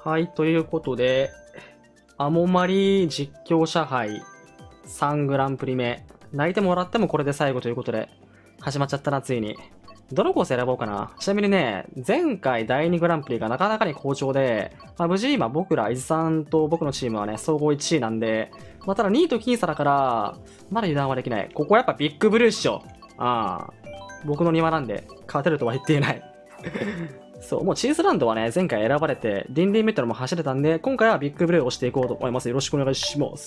はい、ということで、アモマリ実況者杯3グランプリ目。泣いてもらってもこれで最後ということで、始まっちゃったな、ついに。どのコース選ぼうかな。ちなみにね、前回第2グランプリがなかなかに好調で、無事今僕ら、伊豆さんと僕のチームはね、総合1位なんで、ただ2位と僅差だから、まだ油断はできない。ここはやっぱビッグブルーっしょ。僕の庭なんで、勝てるとは言っていない。そう、もうチーズランドはね、前回選ばれて、リンリンメトロも走れたんで、今回はビッグブルーをしていこうと思います。よろしくお願いします。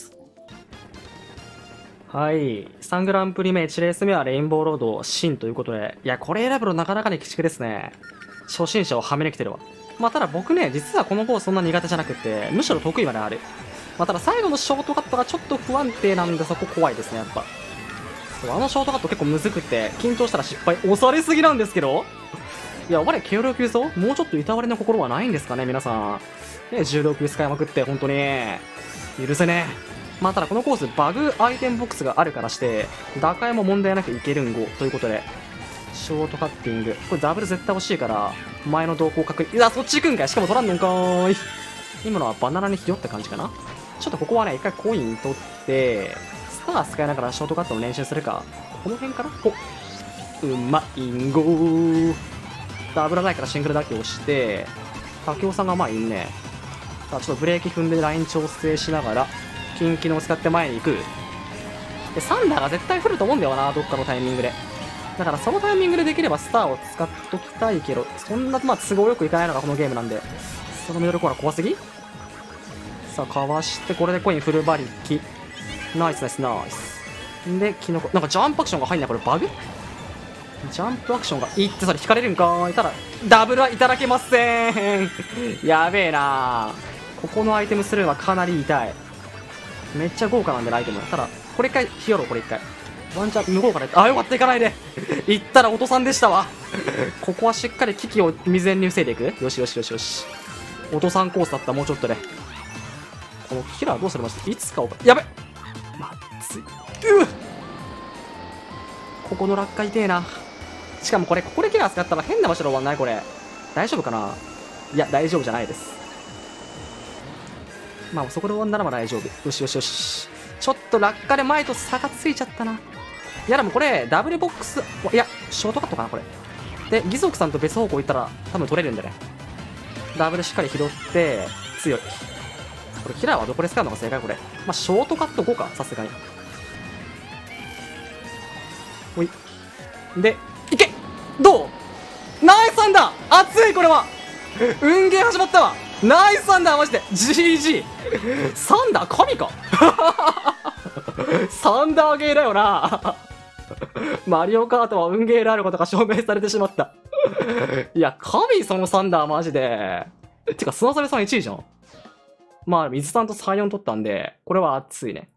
はい。3グランプリ目、1レース目はレインボーロード、新ということで、いや、これ選ぶのなかなかに鬼畜ですね。初心者をはめに来てるわ。ただ僕ね、実はこのコースそんな苦手じゃなくて、むしろ得意まである。ただ最後のショートカットがちょっと不安定なんで、そこ怖いですね、やっぱ。そう、あのショートカット結構むずくて、緊張したら失敗、押されすぎなんですけど、いや、我、協力言うぞ。もうちょっといたわりの心はないんですかね、皆さん。ね、重力使いまくって、本当に。許せねえ。ただこのコース、バグアイテムボックスがあるからして、打開も問題なくいけるんご。ということで、ショートカッティング。これダブル絶対欲しいから、前の動向確認。いや、そっち行くんかい。しかも取らんのんかーい。今のはバナナにひよって感じかな。ちょっとここはね、一回コイン取って、スター使いながらショートカットの練習するか。この辺かな。うまいんごー。危ないからシングルだけ押して、竹雄さんがいいね。さあ、ちょっとブレーキ踏んでライン調整しながら、近機能を使って前に行く。で、サンダーが絶対降ると思うんだよな、どっかのタイミングで。だからそのタイミングでできればスターを使っときたいけど、そんな都合よくいかないのがこのゲームなんで、そのミドルコーナー怖すぎ。さあ、かわして、これでコインフル馬力。ナイスナイスナイス。で、キノコ、なんかジャンプアクションが入んない。これバグ？ジャンプアクションがいって、それ引かれるんかーい。ただ、ダブルはいただけません。やべえなー。ここのアイテムスルーはかなり痛い。めっちゃ豪華なんで、アイテム。ただ、これ一回、ひよろ、これ一回。ワンチャン、向こうから、よかった、行かないで。行ったら、おとさんでしたわ。ここはしっかり危機を未然に防いでいく。よしよしよしよし。おとさんコースだった、もうちょっとで。このキラーどうされました？いつかやべっ、まずい。ここの落下痛えな。しかもこれ、ここでキラー使ったら変な場所で終わんない？これ。大丈夫かな？いや、大丈夫じゃないです。そこで終わんなら大丈夫。よしよしよし。ちょっと落下で前と差がついちゃったな。いや、でもこれ、ダブルボックス、いや、ショートカットかな、これ。で、義足さんと別方向行ったら、多分取れるんでね。ダブルしっかり拾って、強い。これ、キラーはどこで使うのが正解？これ。ショートカット5か、さすがに。ほい。で、いけ！どう？ナイスサンダー！熱いこれは！運ゲー始まったわ！ナイスサンダーマジで !GG！ サンダー神かサンダーゲーだよなマリオカートは運ゲーであることが証明されてしまった。いや、神そのサンダーマジで。てか、砂サメさん1位じゃん。水さんと3、4取ったんで、これは熱いね。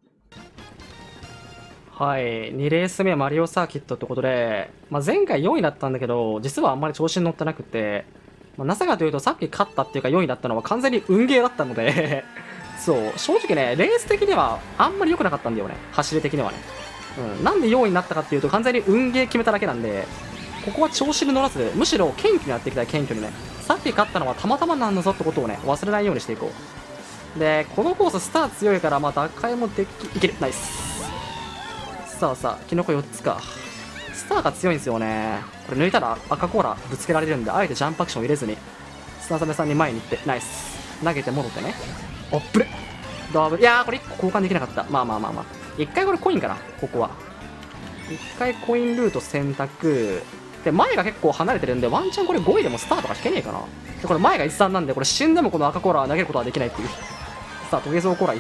はい、2レース目はマリオサーキットってことで、前回4位だったんだけど、実はあんまり調子に乗ってなくて、なぜかというと、さっき勝ったっていうか4位だったのは完全に運ゲーだったので、そう、正直ね、レース的にはあんまり良くなかったんだよね。走り的にはね。なんで4位になったかっていうと、完全に運ゲー決めただけなんで、ここは調子に乗らず、むしろ謙虚にやっていきたい、謙虚にね。さっき勝ったのはたまたまなんだぞってことをね、忘れないようにしていこう。で、このコーススター強いから、打開もでき、いける。ナイス。さあ、キノコ4つか。スターが強いんですよね。これ抜いたら赤コーラぶつけられるんで、あえてジャンプアクション入れずに、砂サメさんに前に行って、ナイス。投げて戻ってね。おっぶれダブル。いやー、これ1個交換できなかった。一回これコインかな、ここは。一回コインルート選択。で、前が結構離れてるんで、ワンチャンこれ5位でもスターとか引けねえかな。で、これ前が13なんで、これ死んでもこの赤コーラ投げることはできないっていう。さあ、トゲゾウコーラいった。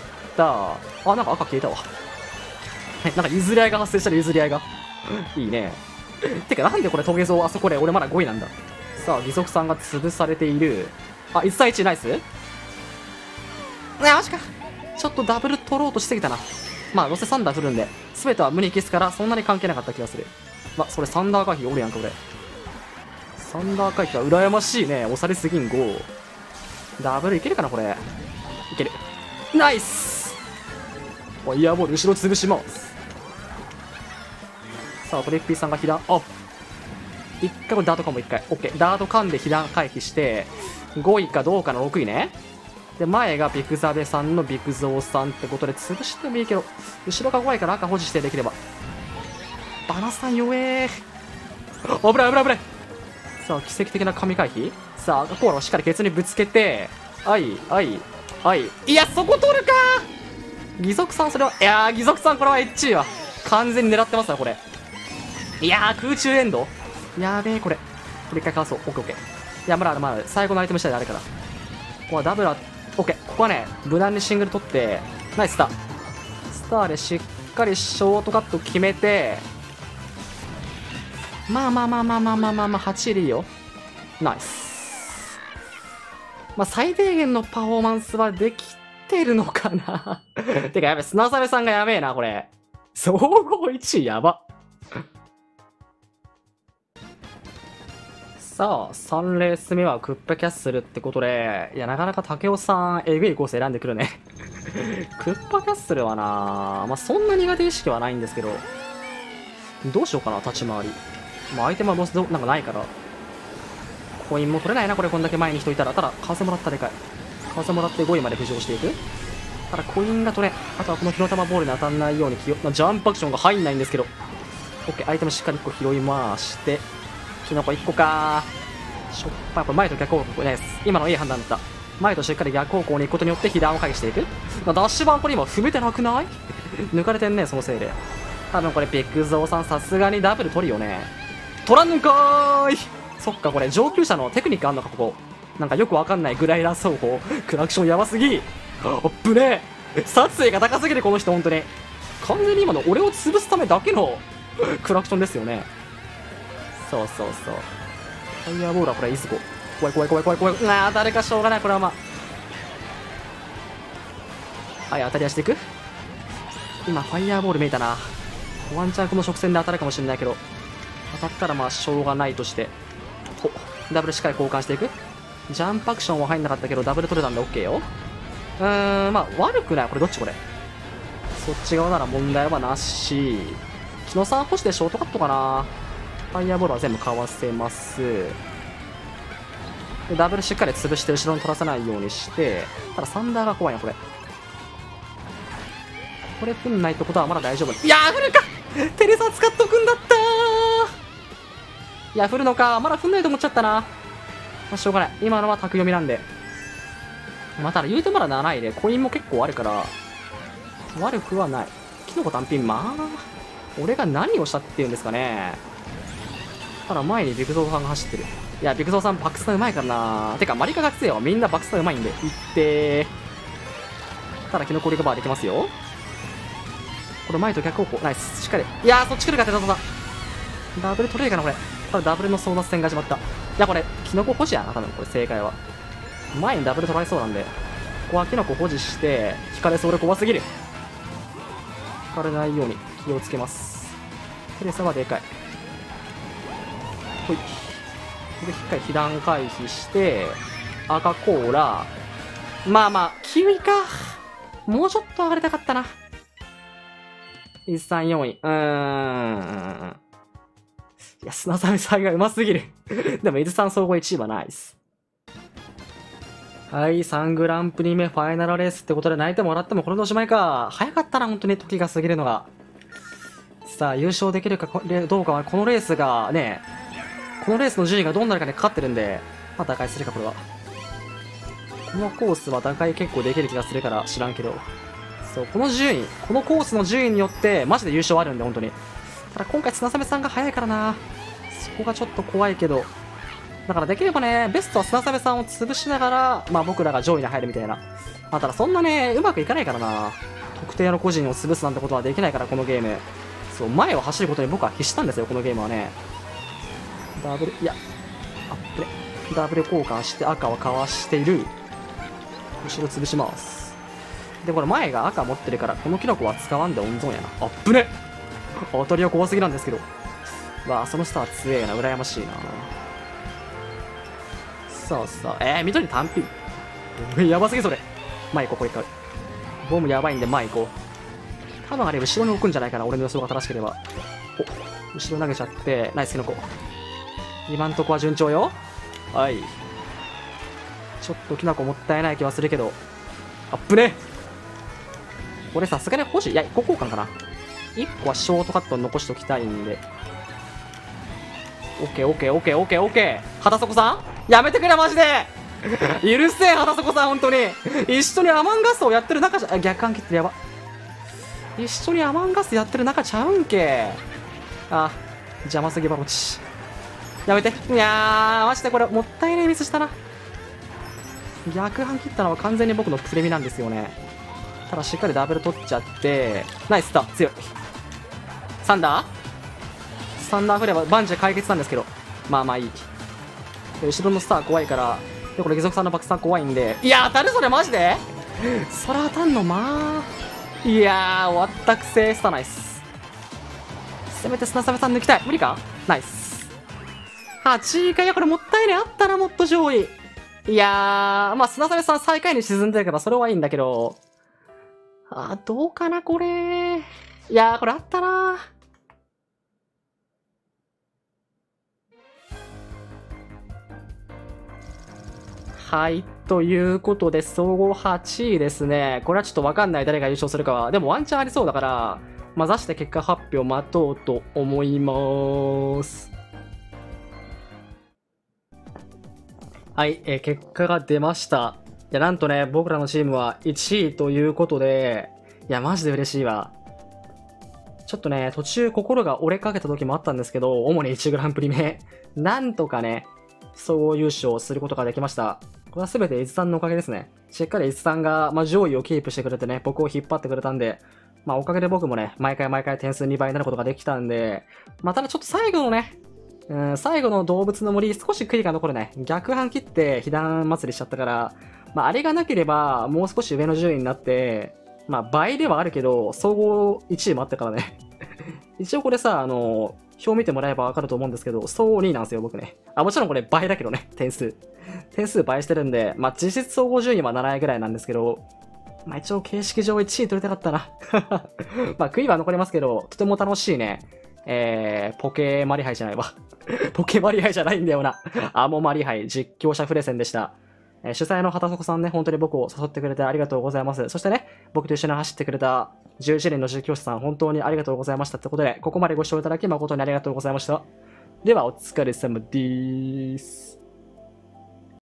なんか赤消えたわ。なんか譲り合いが発生したら譲り合いが。いいね。てか、なんでこれトゲゾウあそこで俺まだ5位なんだ。さあ、義足さんが潰されている。1対1ナイス？マジか。ちょっとダブル取ろうとしすぎたな。どうせサンダー降るんで、全ては無に消すからそんなに関係なかった気がする。それサンダー回避おるやんか、俺。サンダー回避は羨ましいね。押されすぎん5。ダブルいけるかな、これ。いける。ナイス！ファイヤーボール後ろ潰します。さあ、トリッピーさんが被弾。一回これダートかも一回。オッケー。ダート噛んで被弾回避して、5位かどうかの6位ね。 で、前がビクザベさんのビクゾーさんってことで潰してもいいけど、後ろが怖いから赤保持してできれば。バナさん弱えー。危ない危ない危ない。さあ、奇跡的な神回避。さあ、赤コーラをしっかりケツにぶつけて、はい、はい、はい。いや、そこ取るかー。義足さん、それは、いやー、義足さん、これは HG は。完全に狙ってますわ、これ。いやー、空中エンドやべえ、これ。これ一回かわそう。オッケーオッケー。いや、まだまだ、最後のアイテム下であれから。ここはダブル、オッケー。ここはね、無難にシングル取って、ナイススター。スターでしっかりショートカット決めて、まあまあまあまあまあまあまあまあ、8位でいいよ。ナイス。まあ、最低限のパフォーマンスはできてるのかなてか、やべ、砂サメさんがやべえな、これ。総合1位やば。さあ、3レース目はクッパキャッスルってことで、いや、なかなか竹雄さん、えぐいコース選んでくるね。クッパキャッスルはな、まあ、そんな苦手意識はないんですけど、どうしようかな、立ち回り。まあ、アイテムはどうせなんかないから。コインも取れないな、これ、こんだけ前に人いたら。ただ、風もらったでかい。風もらって5位まで浮上していく。ただ、コインが取れん。あとはこの火の玉ボールに当たんないようにジャンプアクションが入んないんですけど。OK、アイテムしっかり1個拾い回して、キノコ1個かー。しょっぱい。これ前と逆方向です。今のいい判断だった。前としっかり逆方向に行くことによって被弾を回避していく。ダッシュ版これ今踏めてなくない抜かれてんね、そのせいで。多分これビッグゾーさんさすがにダブル取るよね。取らんのかーい。そっか、これ上級者のテクニックあんのか、ここ。なんかよくわかんないグライダー走法。クラクションやばすぎ。あっぶねえ。撮影が高すぎる、この人、ほんとに。完全に今の俺を潰すためだけのクラクションですよね。そうそうそう。ファイヤーボールはこれいいっすこ。怖い怖い怖い怖い怖い。誰かしょうがない、これはまあ。はい、当たり足していく。今、ファイヤーボール見えたな。ワンチャンこの直線で当たるかもしれないけど、当たったらまあ、しょうがないとして。ほ、ダブルしっかり交換していく。ジャンプアクションは入んなかったけど、ダブル取れたんで OK よ。まあ、悪くない。これどっちこれ。そっち側なら問題はなし。木野さん星でショートカットかな。ファイヤーボールは全部かわせます。でダブルしっかり潰して後ろに取らせないようにして、ただサンダーが怖いな、これ。これ降んないってことはまだ大丈夫。いやー、降るかテレサ使っとくんだったー。いや、降るのか。まだ降んないと思っちゃったな。まあ、しょうがない。今のは卓読みなんで。まあ、ただ言うてまだ7位で、コインも結構あるから、悪くはない。キノコ単品、まあ、俺が何をしたっていうんですかね。ただ前にビクゾーさんが走ってる。いや、ビクゾーさんバックスターうまいからな。てか、マリカ学生はみんなバックスターうまいんで、いってー。ただ、キノコリカバーできますよ。これ前と逆方向。ナイス。しっかり。いやー、そっち来るかってどうだ。ダブル取れるかな、これ。ただ、ダブルの争奪戦が始まった。いや、これ、キノコ保持やな、多分、これ、正解は。前にダブル取られそうなんで、ここはキノコ保持して、引かれそうで怖すぎる。引かれないように気をつけます。テレサはでかい。ほい。で、しっかり被弾回避して、赤コーラ。まあまあ、キウイか。もうちょっと上がりたかったな。1、3、4位。いや、砂サメさんがうますぎる。でも、伊豆さん総合1位はナイス。はい、3グランプリ目ファイナルレースってことで泣いてもらってもこれでおしまいか。早かったな、本当に時が過ぎるのが。さあ、優勝できるかどうかは、このレースがね、このレースの順位がどうなるかにかかってるんで、まあ、打開するか、これは。このコースは打開結構できる気がするから知らんけど。そう、この順位、このコースの順位によって、マジで優勝あるんで、本当に。ただ今回、砂サさんが早いからな。そこがちょっと怖いけど。だからできればね、ベストは砂サさんを潰しながら、まあ僕らが上位に入るみたいな。まあただそんなね、うまくいかないからな。特定の個人を潰すなんてことはできないから、このゲーム。そう、前を走ることに僕は必死したんですよ、このゲームはね。ダブル、いや、アップレ。ダブル交換して赤をかわしている。後ろ潰します。で、これ前が赤持ってるから、このキノコは使わんで温存やな。あっぶね当たりは怖すぎなんですけど。わあ、そのスター強えな。羨ましいな。さあさあ、緑単品。やばすぎそれ。前行こう、これ一回。ボムやばいんで前行こう。多分あれ後ろに置くんじゃないかな、俺の予想が正しければ。お、後ろ投げちゃって、ナイスキノコ。今んとこは順調よ。はい。ちょっとキノコもったいない気はするけど、 あっぶね。これさすがに欲しい。いや、1個交換かな。1個はショートカット残しておきたいんで。オッケーオッケーオッケーオッケーオッケー。畑底さんやめてくれマジで許せん畑底さん本当に。一緒にアマンガスをやってる中じゃ、逆半切ってやば。一緒にアマンガスやってる中ちゃうんけ。あ、邪魔すぎバロチ。やめて。いやー、マジでこれもったいないミスしたな。逆半切ったのは完全に僕のプレミなんですよね。ただしっかりダブル取っちゃって、ナイスだ、強い。サンダー振ればバンジー解決なんですけど、まあまあいい。後ろのスター怖いから、でこれ義足さんの爆散怖いんで、いや当たるそれマジでそれ当たんのまあ。いやー、終わったくせスタナイス。せめて砂サメさん抜きたい。無理かナイス。8位か。いや、これもったいね。あったらもっと上位。いやー、まあ砂サメさん最下位に沈んでるからそれはいいんだけど、どうかなこれ。いやー、これあったな。はい。ということで、総合8位ですね。これはちょっとわかんない誰が優勝するかは。でもワンチャンありそうだから、まあ、出して結果発表待とうと思います。はい。結果が出ました。いや、なんとね、僕らのチームは1位ということで、いや、マジで嬉しいわ。ちょっとね、途中心が折れかけた時もあったんですけど、主に1グランプリ目、なんとかね、総合優勝することができました。これは全て伊豆さんのおかげですね。しっかり伊豆さんが、上位をキープしてくれてね、僕を引っ張ってくれたんで、おかげで僕もね、毎回点数2倍になることができたんで、ただちょっと最後のね、最後の動物の森、少し悔いが残るね。逆半切って被弾祭りしちゃったから、あれがなければ、もう少し上の順位になって、倍ではあるけど、総合1位もあったからね。一応これさ、表見てもらえばわかると思うんですけど、総合2位なんですよ、僕ね。もちろんこれ倍だけどね、点数倍してるんで、実質総合順位は7位ぐらいなんですけど、一応形式上1位取りたかったな。悔いは残りますけど、とても楽しいね。ポケマリ杯じゃないわ。ポケマリ杯じゃないんだよな。アモマリ杯実況者プレゼンでした。主催の畑底さんね、本当に僕を誘ってくれてありがとうございます。そしてね、僕と一緒に走ってくれた11人の実況者さん、本当にありがとうございましたってことで、ここまでご視聴いただき誠にありがとうございました。では、お疲れ様です。